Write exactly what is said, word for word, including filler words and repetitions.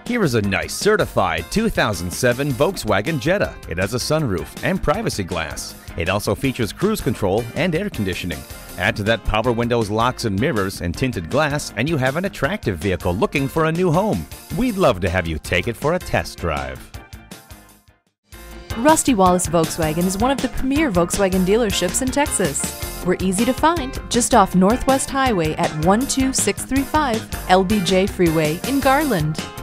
Here is a nice certified two thousand seven Volkswagen Jetta. It has a sunroof and privacy glass. It also features cruise control and air conditioning. Add to that power windows, locks and mirrors, and tinted glass, and you have an attractive vehicle looking for a new home. We'd love to have you take it for a test drive. Rusty Wallis Volkswagen is one of the premier Volkswagen dealerships in Texas. We're easy to find just off Northwest Highway at one two six three five L B J Freeway in Garland.